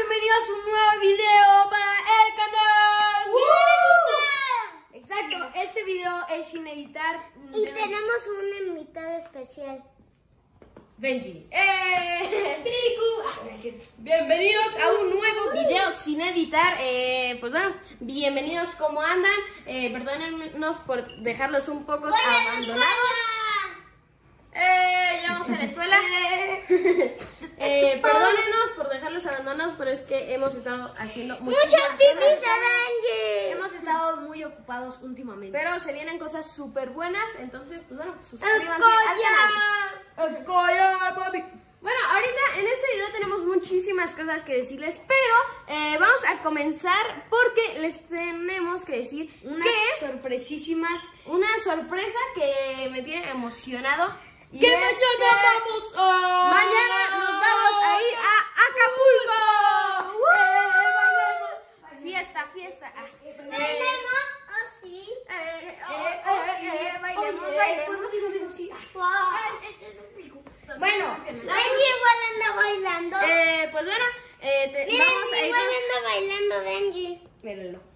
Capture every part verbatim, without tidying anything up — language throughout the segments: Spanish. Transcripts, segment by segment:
bienvenidos a un nuevo video para el canal. ¡Uh! Exacto, este video es sin editar. Y tenemos un invitado especial. Benji. ¡Eh! Bienvenidos a un nuevo video sin editar. Eh, pues bueno, bienvenidos, ¿cómo andan? Eh, perdónennos por dejarlos un poco abandonados. Eh, ya vamos a la escuela. eh, perdónenos por dejarlos abandonados, pero es que hemos estado haciendo muchas ¡Muchas pipis a Benji! Hemos estado muy ocupados últimamente. Pero se vienen cosas súper buenas, entonces, pues bueno, suscríbanse al canal. ¡El collar, papi! Bueno, ahorita en este video tenemos muchísimas cosas que decirles, pero eh, vamos a comenzar porque les tenemos que decir unas que sorpresísimas, una sorpresa que me tiene emocionado. Y que es mañana que vamos a... Mañana nos vamos a ir a Acapulco. ¡Uh! Fiesta, fiesta. Ah, eh, ¿Bailemos o sí? eh, oh, Eh, oh, eh, sí, eh, bailemos, oye, bailemos. eh, podemos ir, Wow. Bueno, Benji igual anda bailando. Eh, pues bueno, eh, te- Miren, vamos a igual irnos. anda bailando Benji. Mírenlo.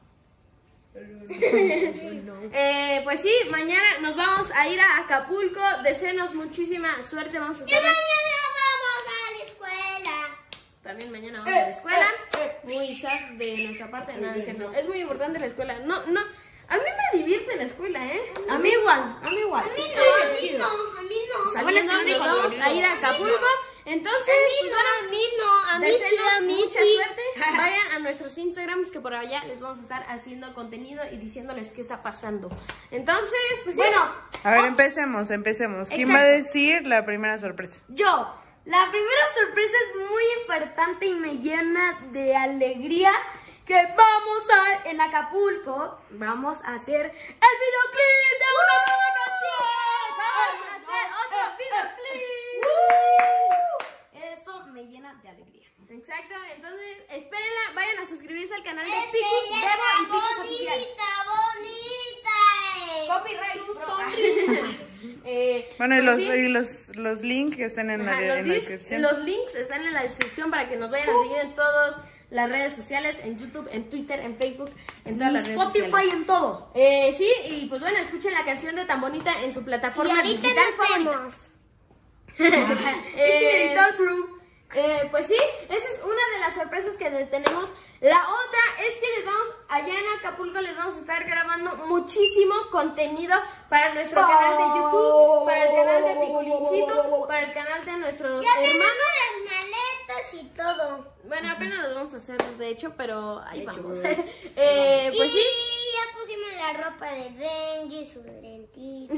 eh, pues sí, mañana nos vamos a ir a Acapulco. Deseenos muchísima suerte. Vamos a Y estar mañana vamos a la escuela. también mañana vamos a la escuela. Muy sad de nuestra parte. No, es cierto. Es muy importante la escuela. No, no. A mí me divierte la escuela, ¿eh? a mí igual, a mí igual. A mí no, a mí no, a mí no. Saliendo nos vamos a ir a Acapulco. Entonces, A mí pues, no, bueno, a mí no, a mí sí, deseenos a mí mucha sí. suerte. Vayan a nuestros Instagrams que por allá les vamos a estar haciendo contenido y diciéndoles qué está pasando. Entonces, pues Bueno, sí. A ver, empecemos, empecemos. ¿Quién va a decir la primera sorpresa? yo, la primera sorpresa es muy importante y me llena de alegría que vamos a, en Acapulco, vamos a hacer el videoclip de una nueva canción. Vamos a hacer otro videoclip. ¡Uh! Eso me llena de alegría. Exacto, entonces espérenla, vayan a suscribirse al canal de Picus, Bebo y Picus Oficial. Bonita, bonita. Copyright. eh, Bueno, y pues los, sí. y los, los links que están en, la, Ajá, de- los, en la links, descripción. los links están en la descripción para que nos vayan a seguir en todas las redes sociales, en YouTube, en Twitter, en Facebook, en todas las redes Spotify, sociales. en todo. Eh, sí, y pues bueno, escuchen la canción de Tan Bonita en su Y plataforma ahorita digital nos favorita. vemos. Es sin Eh, editar, bro. Eh, pues sí, esa es una de las sorpresas que les tenemos. La otra es que les vamos, allá en Acapulco les vamos a estar grabando muchísimo contenido para nuestro Oh. canal de YouTube, para el canal de Piculincito, para el canal de nuestros Ya hermanos. tenemos las maletas y todo. Bueno, apenas los vamos a hacer de hecho, pero ahí vamos. eh, pues sí. Y ya pusimos la ropa de Benji, su lentito.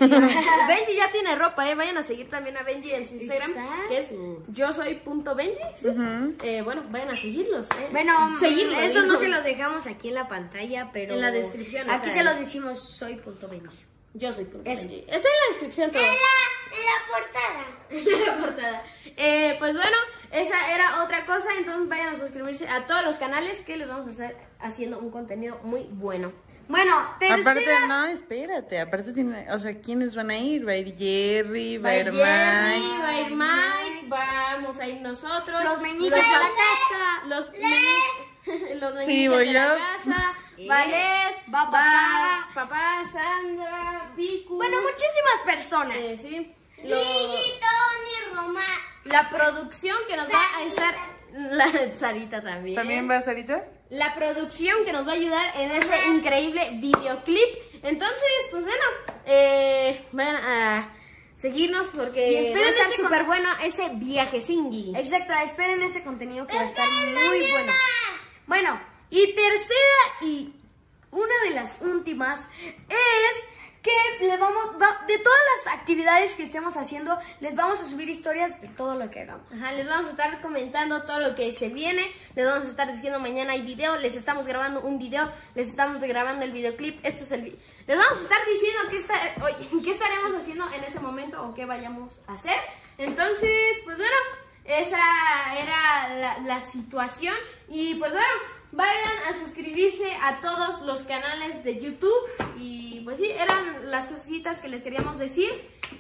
Benji ya tiene ropa, eh. Vayan a seguir también a Benji en su Instagram, Exacto. que es yo soy punto Benji. ¿sí? Ujú. eh, bueno, vayan a seguirlos, eh. Bueno, seguirlos. eso no digo. se lo dejamos aquí en la pantalla, pero En la descripción aquí está se ahí. los decimos soy punto Benji. Yo soy punto Eso. Benji. Está en la descripción todo. En la, en la portada. En la portada. Eh, pues bueno, esa era otra cosa. Entonces vayan a suscribirse a todos los canales que les vamos a estar haciendo un contenido muy bueno. Bueno, tercera. Aparte, no, espérate. Aparte, tiene, o sea, ¿quiénes van a ir? Va a ir Jerry, va a ir Jerry, Mike. va a ir Mike, vamos a ir nosotros. Los meñiques de la casa. Los meñiques. Los meñiques Sí, voy de la yo. casa. Eh, Vales, va papá. papá, Sandra, Picu. Bueno, muchísimas personas. eh, sí. Lo- Luigi, Tony, Roma. la producción que nos va a estar. La Sarita también. ¿También va Sarita? La producción que nos va a ayudar en ese increíble videoclip. Entonces, pues bueno, eh, vayan a seguirnos Y porque esperen va a estar ese súper con- bueno ese viaje singui. Exacto, esperen ese contenido que va a estar Esperen muy mañana. bueno. Bueno, y tercera y una de las últimas es que les vamos, va- de todas las actividades que estemos haciendo, les vamos a subir historias de todo lo que hagamos. Ajá, les vamos a estar comentando todo lo que se viene, les vamos a estar diciendo mañana hay video, les estamos grabando un video, les estamos grabando el videoclip, este es el vi- les vamos a estar diciendo qué, está, oye, qué estaremos haciendo en ese momento o qué vayamos a hacer. Entonces, pues bueno, esa era la, la situación y pues bueno, vayan a suscribirse a todos los canales de YouTube y pues sí, eran las cositas que les queríamos decir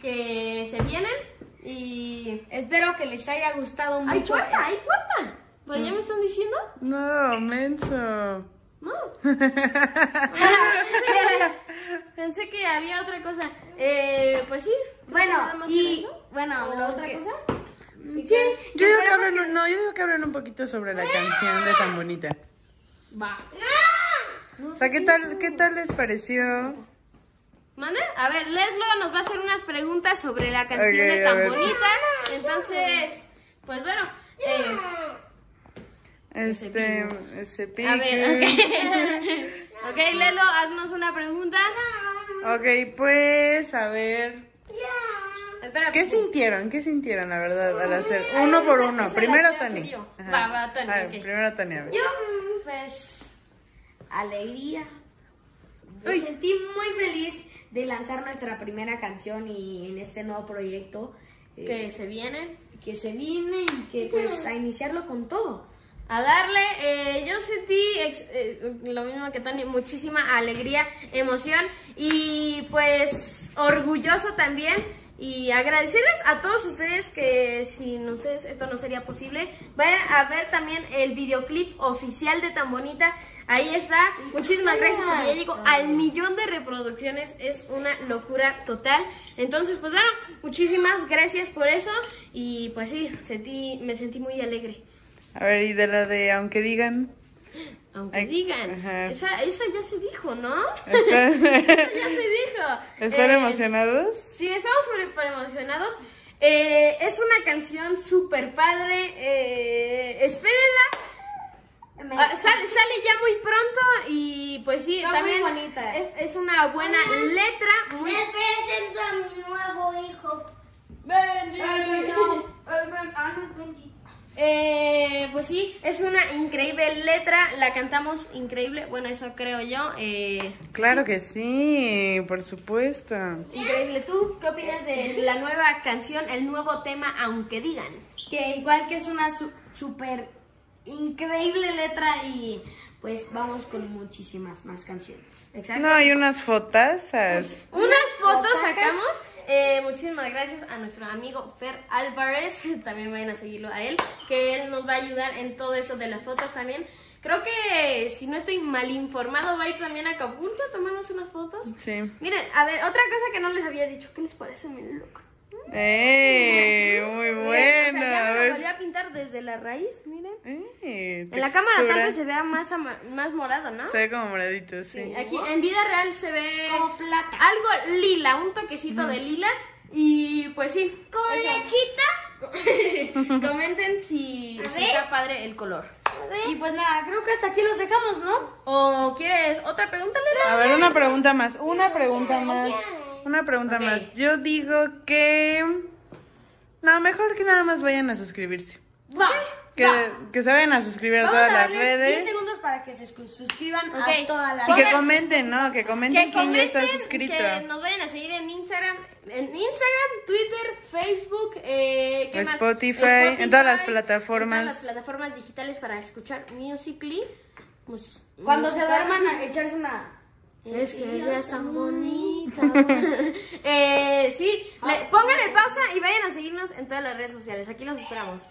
que se vienen y Espero que les haya gustado mucho. hay puerta, hay puerta. ¿Pero ya me están diciendo? No, menso. No. Ah, pensé, que, pensé que había otra cosa. Eh, pues sí. Bueno, ¿Nada más y eso? bueno, ¿O lo otra que- cosa? Sí, Yo digo que hablen, un- no, yo digo que hablen un poquito sobre la canción de Tan Bonita. Va. O sea, ¿qué tal, qué tal les pareció? ¿Mande? A ver, Leslo nos va a hacer unas preguntas sobre la canción Ok, de a Tan ver. Bonita. Entonces, pues bueno. Eh, Este, ese pique. a ver, ok. Ok, Lelo, haznos una pregunta. Ok, pues, a ver. Espera. ¿Qué sintieron? ¿Qué sintieron, la verdad, al hacer uno por uno? esa Primero la quiero Tony. hacer yo. Ajá. Va, va, Tony, A ver, ok. primero Tony, a ver. Yo, pues, alegría. Me Uy. sentí muy feliz de lanzar nuestra primera canción y en este nuevo proyecto eh, Que se viene. que se viene y que pues a iniciarlo con todo. A darle, eh, yo sentí ex- eh, lo mismo que Tony, muchísima alegría, emoción y pues orgulloso también. Y agradecerles a todos ustedes que sin ustedes esto no sería posible. Vayan a ver también el videoclip oficial de Tan Bonita. Ahí está. Muchísimas gracias porque ya llegó al millón de reproducciones. Es una locura total. Entonces, pues bueno, muchísimas gracias por eso. Y pues sí, sentí, me sentí muy alegre. A ver, y de la de Aunque Digan. Aunque Ay, digan, ajá. esa, esa ya se dijo, ¿no? ¿Están, Esa ya se dijo. ¿están Eh, emocionados? Sí, estamos súper emocionados. Eh, es una canción súper padre. Eh, espérenla. Me- Ah, sale, sale ya muy pronto y pues sí, Está también muy bonita. Es, es una buena letra. Muy... Les presento a mi nuevo hijo. Benji. Ah, no, Benji. Eh, pues sí, es una increíble letra, la cantamos increíble, bueno, eso creo yo. Eh, Claro que sí, por supuesto. increíble. ¿Tú qué opinas de la nueva canción, el nuevo tema, Aunque Digan? Que igual que es una su- súper increíble letra y pues vamos con muchísimas más canciones. Exacto. No, hay unas fotazas. Unas fotos fotacas. sacamos. Eh, muchísimas gracias a nuestro amigo Fer Álvarez. También vayan a seguirlo a él, que él nos va a ayudar en todo eso de las fotos también. Creo que si no estoy mal informado, va a ir también a Acapulco a tomarnos unas fotos. Sí. Miren, a ver, otra cosa que no les había dicho. ¿Qué les parece mi look? ¡Eh! Muy Miren, bueno. o sea, ya A me lo volví ver. a pintar desde la raíz, miren. Eh, En la cámara tal textura. vez se vea más, ama- más morado, ¿no? Se ve como moradito, sí. Aquí en vida real se ve Como plata. algo lila, un toquecito de lila. Y pues sí. Con eso. lechita. Comenten si, A si ver. está padre el color. Y pues nada, creo que hasta aquí los dejamos, ¿no? ¿O quieres otra pregunta, Lena? A ver, una pregunta más. Una pregunta más. Una pregunta Ok. más. Yo digo que. No, mejor que nada más vayan a suscribirse. Va. Que, va. que se vayan a suscribir a Vamos todas a las darles diez redes. segundos para que se su- suscriban Ok. a todas las Y que Pongan- comenten, ¿no? Que comenten Que quién ya está comenten, suscrito. que nos vayan a seguir en Instagram, en Instagram, Twitter, Facebook, eh, ¿qué más? Spotify, en todas las plataformas. en todas las plataformas digitales para escuchar Musical.ly. Mus- Cuando se música. duerman a echarse una... Es que ella es tan bonita. eh, sí, le, pónganle pausa y vayan a seguirnos en todas las redes sociales. Aquí los esperamos.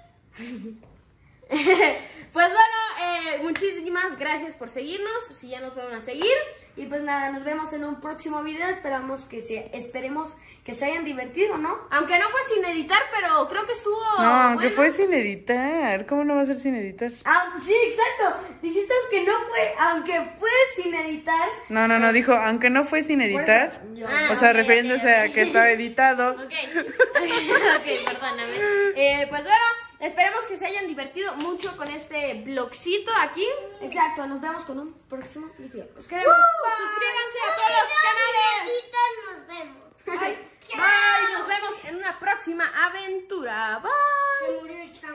Pues bueno, eh, muchísimas gracias por seguirnos. Si ya nos van a seguir. Y pues nada, nos vemos en un próximo video. Esperamos que se, esperemos que se hayan divertido, ¿no? Aunque no fue sin editar, pero creo que estuvo. No, que bueno. fue sin editar. ¿Cómo no va a ser sin editar? Ah, sí, exacto. Dijiste aunque no fue, aunque fue sin editar. No, no, no, dijo, aunque no fue sin Por editar. eso, yo- Ah, O sea, ok, refiriéndose ok, ok. a que estaba editado. Ok, ok, perdóname. Eh, pues bueno, esperemos que se hayan divertido mucho con este blogcito aquí. Exacto, nos vemos con un próximo video. Los queremos. Suscríbanse a todos los canales. Nos vemos. Bye. Bye, nos vemos en una próxima aventura. Bye. Se murió el chavo.